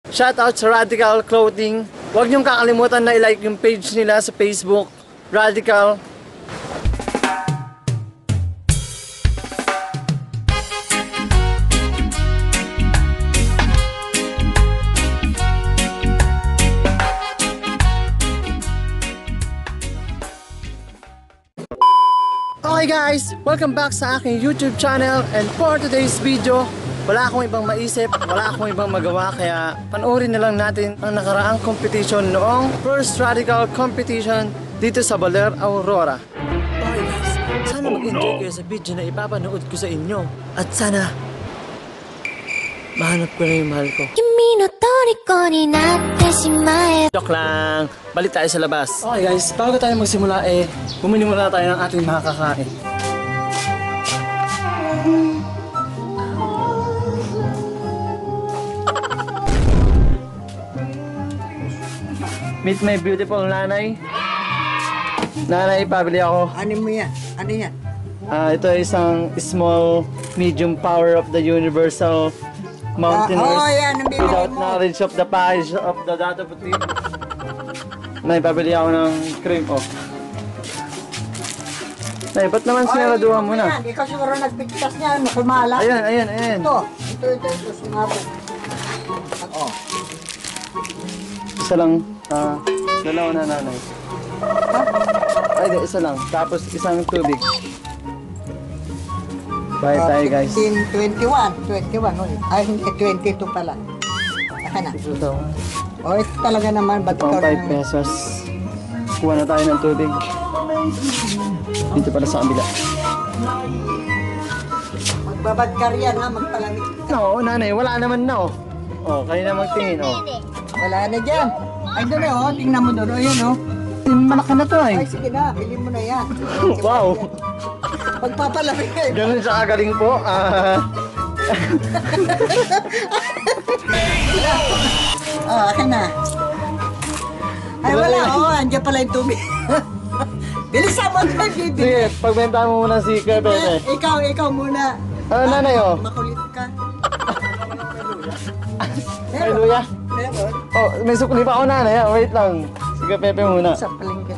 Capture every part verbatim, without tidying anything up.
Shoutout sa Radical Clothing. Huwag niyong kakalimutan na i-like yung page nila sa Facebook, Radical. Okay guys, welcome back sa aking YouTube channel, and for today's video, wala akong ibang maisip, wala akong ibang magawa, kaya panoorin na lang natin ang nakaraang competition noong First Radical Competition dito sa Baler, Aurora. Okay guys, sana mag-enjoy kayo sa video na ipapanood ko sa inyo, at sana mahanap ko na yung mahal ko. Joke lang, balik tayo sa labas. Okay guys, bago tayo magsimula eh, bumili muna tayo ng ating mga kakain. Meet my beautiful nanay. Nanay, pabili ako. Ano mo yan? Ano yan? Ah, ito ay isang small, medium power of the universal mountaineers. Ah, oh, yan, without knowledge of the package of the Dato Puti. Nay, pabili ako ng cream. Oh. Nay, ba't naman sinaraduhan mo na? Ikaw siguro nagpigtas niya, kumala. Ayan, ayan, ayan. Ito, ito, ito, ito, sumabot. Oh. Isa lang, ah, dalawa na nanay. Ay, di, isa lang. Tapos isang tubig. Bye tayo guys. twenty-one, twenty-one ulit. Ay, hindi, twenty-two pala. Aka na. Ito. Oh, ito talaga naman. Ba't ikaw five pesos. Kuha na tayo ng tubig. Dito pala sa kabila. Magbabadkar yan ha, magpalamig. No, nanay, wala naman na oh. Oh, kayo na magtingin oh. Wala na dyan. Ay, doon eh, oh. Tingnan mo doon. Ayan, oh. Malaki na to ay. Ay, sige na. Bilhin mo na yan. Wow. Magpapalamig kayo. Ganun siya kagaling po. Ah. Oh, akin na. Ay, wala. Oh, andyan pala yung tubig. Bilisan mo na, bibili. Sige, pagbenta mo muna si Kuya Pepe. Ikaw, ikaw muna. Ano, nanay oh? Makulit ka. Ay, luya. Meron. Oh, may sukli pa ako nanay. Ah. Wait lang. Si Kuya Pepe muna. Sa palengke.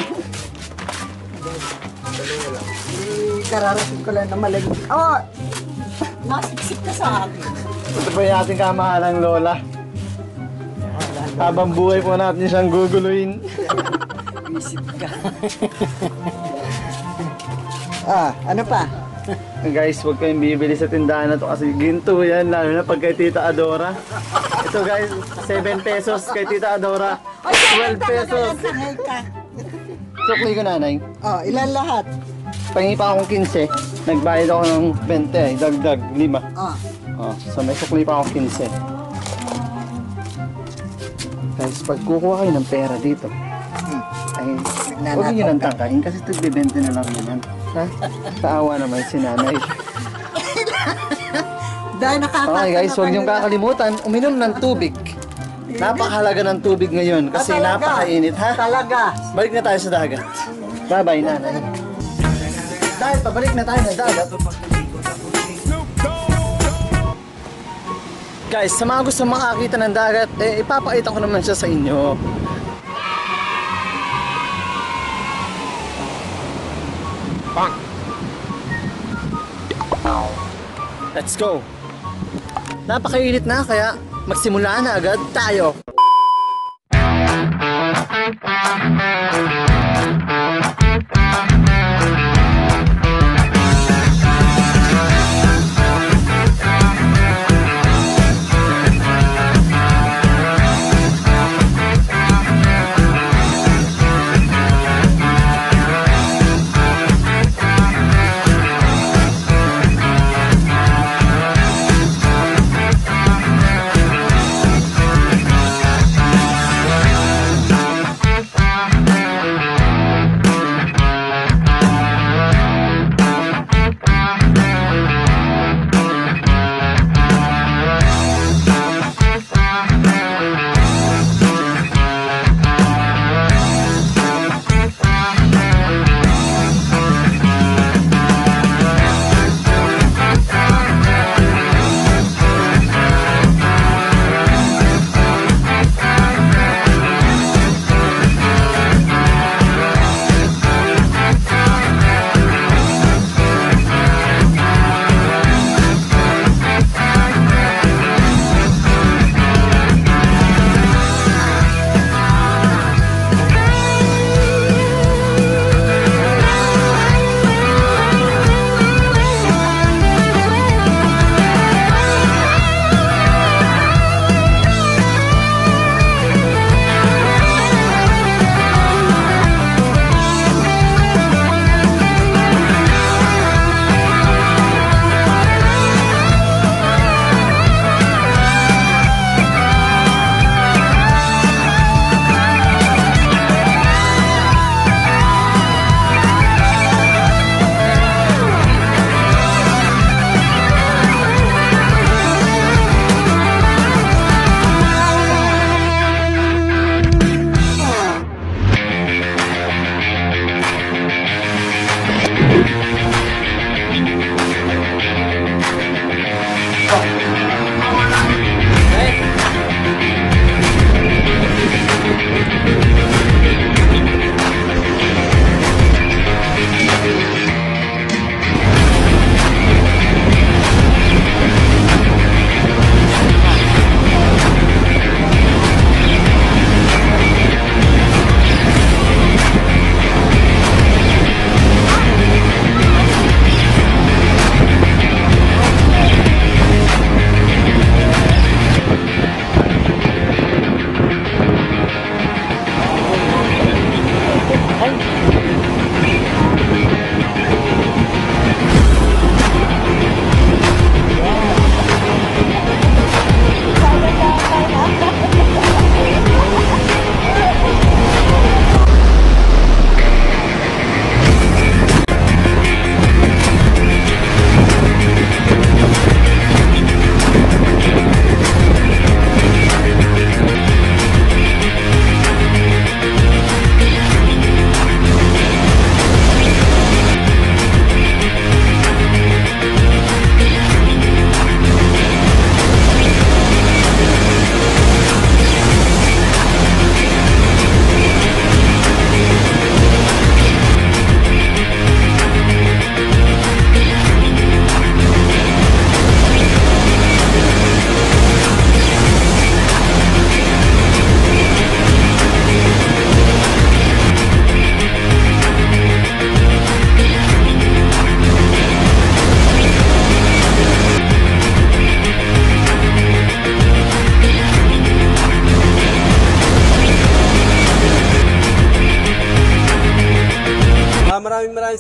Kararating ko lang na malagay. Oh! Nasiksik ka sa akin. Ito po yung ating kamahalang lola. Habang buhay po natin siyang guguluhin. Visit ka. Ah, ano pa? Guys, huwag kayong bibili sa tindahan na to kasi ginto yan, lalo na pag kay Tita Adora. Ito guys, seven pesos kay Tita Adora. twelve pesos. Sukli ko nanay. Oh, ilan lahat? Pangi pa akong quince, nagbayad ako ng twenty, ay dagdag lima. Oh. Oh, so may sukli pa akong quince. Guys, pag kukuha kayo ng pera dito, ay huwag nyo lang tangkain kasi tigbibente na lang naman. Ha? Kaawa naman si nanay. Dahil nakakatawa. Okay guys, huwag niyong kakalimutan, uminom ng tubig. Napakahalaga ng tubig ngayon kasi Ah, talaga? napakainit, ha? Talaga. Balik na tayo sa dagat. Bye-bye, nanay. Dahil pabalik na tayo sa dagat. Guys, sa mga gusto makakita ng dagat, eh, ipapakita ko naman siya sa inyo. Let's go! Napakainit na kaya magsimula na agad tayo!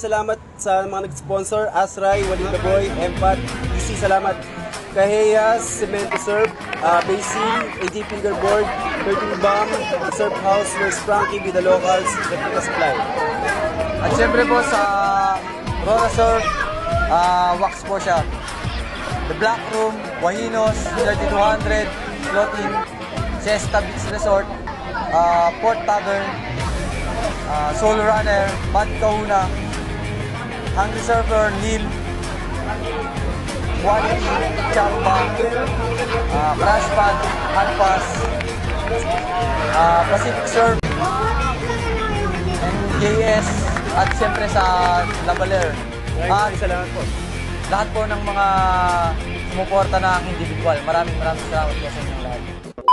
salamat sa mga nag-sponsor. Asray, Walid Boy, Empat, E C, salamat. Kaheyas, Cement to Surf, uh, Basin, A J Fingerboard, thirteen Bomb, Surf House, Nurse Frankie, Vida Locals, Replica Supply. At syempre po sa Rora Surf, uh, Wax po siya. The Black Room, Wahinos, thirty-two hundred, Floating, Siesta Beach Resort, uh, Port Tavern, uh, Soul Runner, Bad Kahuna, Hungry Surfer, Neil, Quality, Charba, uh, Crash Pad, Handpass, uh, Pacific Surf, and J S, at siyempre sa Lavaler. At Salamat po. lahat po ng mga sumuporta na individual. Maraming maraming salamat po sa inyong lahat.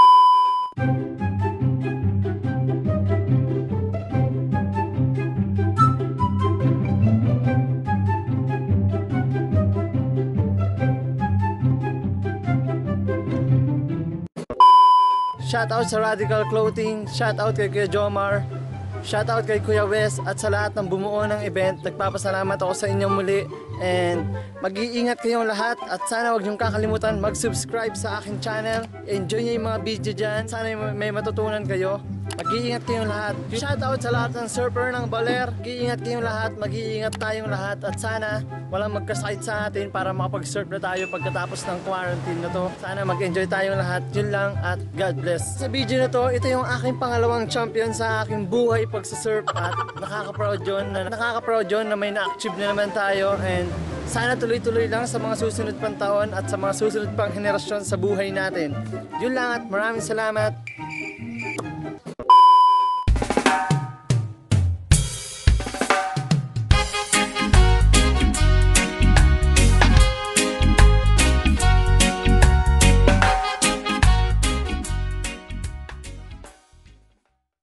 Shoutout sa Radical Clothing, shoutout kay Kuya Jomar, shoutout kay Kuya Wes at sa lahat ng bumuo ng event. Nagpapasalamat ako sa inyong muli and mag-iingat kayong lahat at sana huwag niyong kakalimutan mag-subscribe sa aking channel. Enjoy niyo yung mga video dyan, sana may matutunan kayo. Mag-iingat kayong lahat. Shoutout sa lahat ng surfer ng Baler. Mag-iingat kayong lahat, mag-iingat tayong lahat at sana walang magkasakit sa atin para makapag-surf na tayo pagkatapos ng quarantine na to. Sana mag-enjoy tayong lahat. Yun lang at God bless. Sa video na to, ito yung aking pangalawang champion sa aking buhay pagsasurf at nakaka-proud yun na, nakaka-proud yun na may na-achieve na naman tayo and sana tuloy-tuloy lang sa mga susunod pang taon at sa mga susunod pang henerasyon sa buhay natin. Yun lang at maraming salamat.